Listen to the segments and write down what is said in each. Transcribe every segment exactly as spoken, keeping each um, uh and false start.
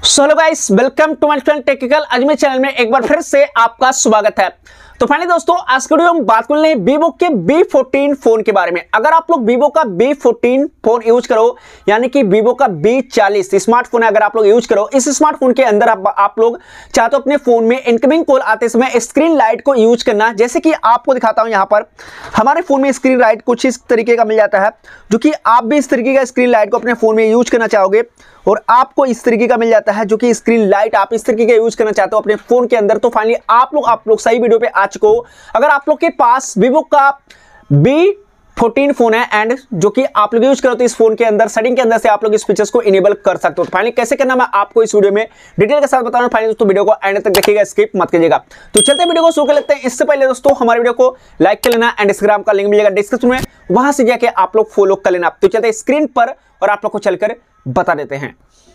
So hello guys, welcome to my channel technical. आज मेरे channel में एक बार फिर से आपका स्वागत है। तो फाइनली दोस्तों, आज के वीडियो में बात कर रहे हैं वीवो के बी फोर्टीन फोन के बारे में। अगर आप लोग वीवो का बी फोर्टीन फोन यूज करो, यानी कि वीवो का बी चालीस स्मार्टफोन है, अगर आप लोग यूज करो, इस स्मार्टफोन के अंदर आप, आप लोग चाहते हो अपने फोन में इनकमिंग कॉल आते समय स्क्रीन लाइट को यूज करना। जैसे कि आपको दिखाता हूं, यहाँ पर हमारे फोन में स्क्रीन लाइट कुछ इस तरीके का मिल जाता है, जो कि आप भी इस तरीके का स्क्रीन लाइट को अपने फोन में यूज करना चाहोगे और आपको इस तरीके का मिल जाता है, जो कि स्क्रीन लाइट आप इस तरीके का यूज करना चाहते हो अपने फोन के अंदर। तो फाइनली आप लोग आप लोग सही वीडियो पे आ चुके हो। अगर आप लोग के पास वीवो का बी फोर्टीन फोन है एंड जो कि आप लोग यूज करो, तो इस फोन के अंदर सेटिंग के अंदर से आप लोग इस फीचर्स को इनेबल कर सकते हो। तो फाइनली कैसे करना मैं आपको इस वीडियो में डिटेल के साथ बताऊंगा। फाइनली दोस्तों, वीडियो को एंड तक देखिएगा, स्किप मत कीजिएगा। तो चलते वीडियो को शुरू कर लेते हैं। इससे पहले दोस्तों, हमारे वीडियो को लाइक कर लेना एंड इंस्टाग्राम का लिंक मिलेगा डिस्क्रिप्शन में, वहां से जाके आप लोग फॉलो कर लेना। तो चलते स्क्रीन पर और आप लोग को चलकर बता देते हैं।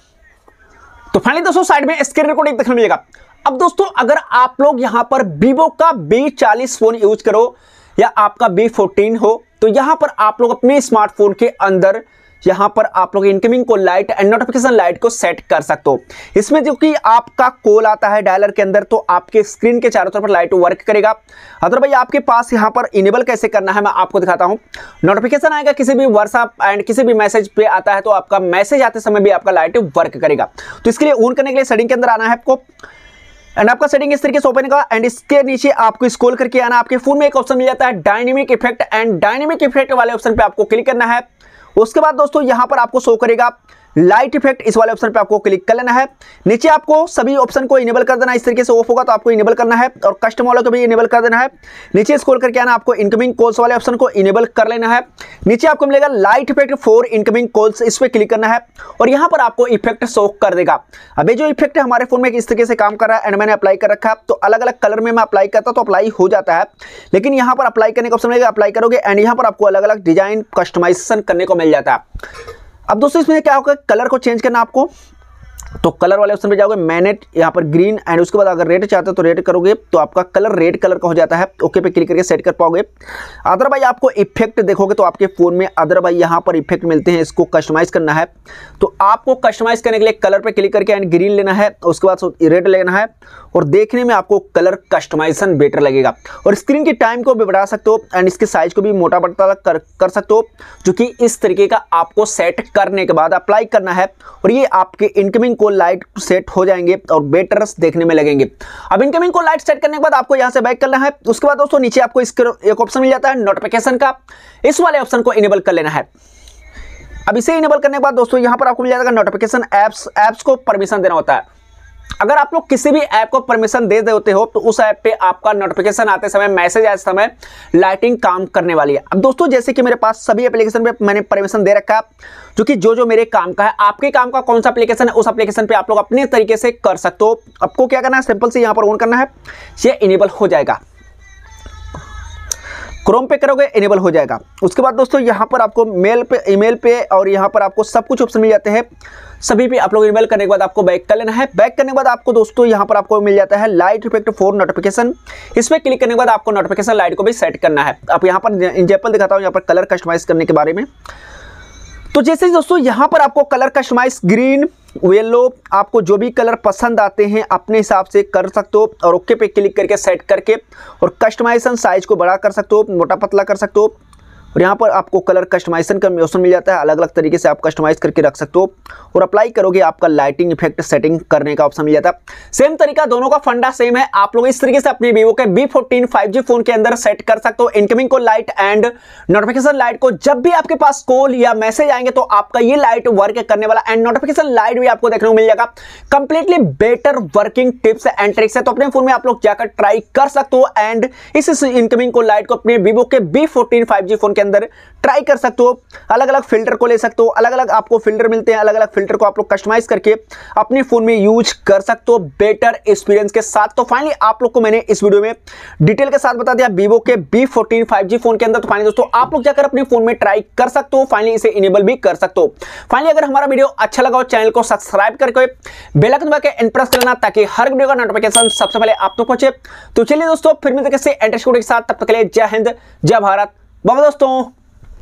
तो फाइनली दोस्तों, साइड में स्क्रीन रिकॉर्डिंग देखने मिलेगा। अब दोस्तों, अगर आप लोग यहां पर वीवो का बी चालीस फोन यूज करो या आपका बी फोर्टीन हो, तो यहां पर आप लोग अपने स्मार्टफोन के अंदर यहां पर आप लोग incoming call light and notification light को सेट कर सकते हो। इसमें जो कि आपका कॉल आता है डायलर के अंदर, तो आपके स्क्रीन के चारों तरफ लाइट वर्क करेगा। अदर भाई आपके पास यहां पर इनेबल कैसे करना है मैं आपको दिखाता हूं। नोटिफिकेशन आएगा किसी भी व्हाट्सएप एंड किसी भी मैसेज पे आता है, तो आपका मैसेज आते समय भी आपका लाइट वर्क करेगा। तो इसके लिए ऑन करने के लिए सेटिंग के अंदर आना है आपको एंड आपका सेटिंग इस तरीके से ओपन होगा एंड इसके नीचे आपको स्क्रॉल करके आना। आपके फोन में एक ऑप्शन मिल जाता है dynamic effect, and dynamic effect वाले ऑप्शन पे आपको क्लिक करना है। उसके बाद दोस्तों, यहां पर आपको शो करेगा लाइट इफेक्ट, इस वाले ऑप्शन पे आपको क्लिक कर लेना है। नीचे आपको सभी ऑप्शन को इनेबल कर देना है। इस तरीके से ऑफ होगा तो आपको इनेबल करना है और कस्टम वालों को भी इनेबल कर देना है। नीचे स्क्रॉल करके आना, आपको इनकमिंग कॉल्स वाले ऑप्शन को इनेबल कर लेना है। नीचे आपको मिलेगा light effect for incoming calls, इस पे क्लिक करना है और यहां पर आपको इफेक्ट शो कर देगा। अब ये जो इफेक्ट है हमारे फोन में इस तरीके से काम कर रहा है एंड मैंने अप्लाई कर रखा है। तो अलग अलग कलर में मैं अप्लाई करता तो अप्लाई हो जाता है, लेकिन यहां पर अप्लाई करने का ऑप्शन मिलेगा, अप्लाई करोगे एंड यहां पर आपको अलग अलग डिजाइन कस्टमाइजेशन करने को मिल जाता है। अब दोस्तों, इसमें क्या होगा, कलर को चेंज करना आपको, तो कलर वाले ऑप्शन पे जाओगे, मैनेट यहाँ पर ग्रीन एंड उसके बाद अगर रेड चाहते हो तो रेड करोगे तो आपका कलर रेड कलर का हो जाता है। ओके पे क्लिक करके सेट कर पाओगे। अदर भाई आपको इफेक्ट देखोगे तो आपके फोन में अदर भाई यहाँ पर इफेक्ट मिलते हैं, इसको कस्टमाइज करना है। तो आपको कस्टमाइज करने के लिए कलर पे क्लिक करके एंड ग्रीन लेना है, उसके बाद रेड लेना है और देखने में आपको कलर कस्टमाइजेशन बेटर लगेगा। और स्क्रीन की टाइम को भी बढ़ा सकते हो एंड इसके साइज को भी मोटा पतला कर, कर सकते हो, जो कि इस तरीके का आपको सेट करने के बाद अप्लाई करना है और ये आपके इनकमिंग को लाइट सेट हो जाएंगे और बेटर देखने में लगेंगे। अब इनकमिंग को लाइट सेट करने के बाद आपको यहां से बैक करना है। उसके बाद दोस्तों, नीचे आपको एक ऑप्शन मिल जाता है नोटिफिकेशन का, इस वाले ऑप्शन को इनेबल कर लेना है। अब इसे इनेबल करने के बाद दोस्तों, यहां पर आपको मिल जाएगा नोटिफिकेशन एप्स, एप्स को परमिशन देना होता है। अगर आप लोग किसी भी ऐप को परमिशन दे देते हो तो उस ऐप पे आपका नोटिफिकेशन आते समय, मैसेज आते समय लाइटिंग काम करने वाली है। अब दोस्तों, जैसे कि मेरे पास सभी एप्लीकेशन पे मैंने परमिशन दे रखा है, जो कि जो जो मेरे काम का है। आपके काम का कौन सा एप्लीकेशन है, उस एप्लीकेशन पे आप लोग अपने तरीके से कर सकते हो। आपको क्या करना है, सिंपल से यहाँ पर ऑन करना है, ये इनेबल हो जाएगा। क्रोम पे करोगे इनेबल हो जाएगा। उसके बाद दोस्तों, यहाँ पर आपको मेल पे, ईमेल पे और यहाँ पर आपको सब कुछ ऑप्शन मिल जाते हैं। सभी पे आप लोग इनेबल करने के बाद आपको बैक कर लेना है। बैक करने के बाद आपको दोस्तों यहाँ पर आपको मिल जाता है लाइट इफेक्ट फॉर नोटिफिकेशन, इस पर क्लिक करने के बाद आपको नोटिफिकेशन लाइट को भी सेट करना है। अब यहाँ पर एग्जांपल दिखाता हूँ यहाँ पर कलर कस्टमाइज करने के बारे में। तो जैसे दोस्तों, यहाँ पर आपको कलर कस्टमाइज ग्रीन, येलो, आपको जो भी कलर पसंद आते हैं अपने हिसाब से कर सकते हो और ओके पे क्लिक करके सेट करके और कस्टमाइजेशन साइज को बड़ा कर सकते हो, मोटा पतला कर सकते हो। और यहाँ पर आपको कलर कस्टमाइजेशन का ऑप्शन मिल जाता है, अलग अलग तरीके से आप कस्टमाइज करके रख सकते हो और अप्लाई करोगे आपका लाइटिंग इफेक्ट सेटिंग करने का ऑप्शन मिल जाता है। सेम तरीका, दोनों का फंडा सेम है। आप लोग इस तरीके से अपने वीवो के B fourteen five G phone के अंदर सेट कर सकते हो इनकमिंग को लाइट एंड नोटिफिकेशन लाइट को। जब भी आपके पास कॉल या मैसेज आएंगे तो आपका ये लाइट वर्क करने वाला एंड नोटिफिकेशन लाइट भी आपको देखने को मिल जाएगा। Completely better working tips and tricks है, तो अपने फोन में आप लोग जाकर ट्राई कर सकते हो एंड इस इनकमिंग को लाइट को अपने वीवो के B fourteen five G phone के अंदर ट्राई कर सकते हो। अलग अलग फिल्टर को ले सकते हो, अलग अलग आपको फिल्टर मिलते हैं, अलग अलग फिल्टर को आप लोग कस्टमाइज करके अपने फोन में यूज कर सकते हो बेटर एक्सपीरियंस के साथ। तो फाइनली आप लोग को मैंने इस वीडियो में डिटेल के साथ बता दिया वीवो के B fourteen five G phone के अंदर। तो फाइनली दोस्तों, आप लोग जाकर अपने फोन में ट्राई कर सकते हो, फाइनली इसे इनेबल भी कर सकते हो। फाइनली अगर हमारा वीडियो अच्छा लगा हो, चैनल को सब्सक्राइब करके बेल आइकन दबा के प्रेस कर लेना, ताकि हर वीडियो का नोटिफिकेशन सबसे पहले आप तक पहुंचे। तो चलिए दोस्तों, फिर मिलते हैं किसी इंटरेस्टिंग के साथ, तब तक के लिए जय हिंद, जय भारत, बाय दोस्तों।